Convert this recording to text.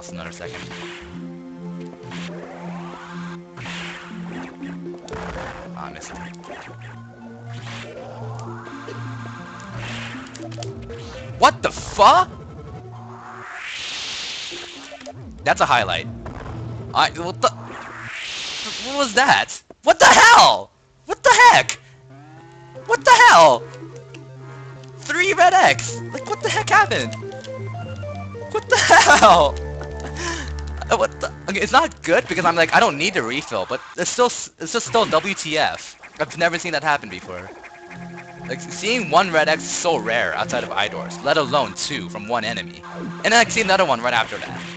lost another second. Ah, I missed it. What the fuck? That's a highlight. What the? What was that? What the hell? What the heck? What the hell? 3 red X! Like, what the heck happened? What the hell? What the? Okay, it's not good because I'm like, I don't need to refill, but it's just still WTF. I've never seen that happen before. Like, seeing 1 red X is so rare outside of Idors, let alone 2 from 1 enemy. And then I see another one right after that.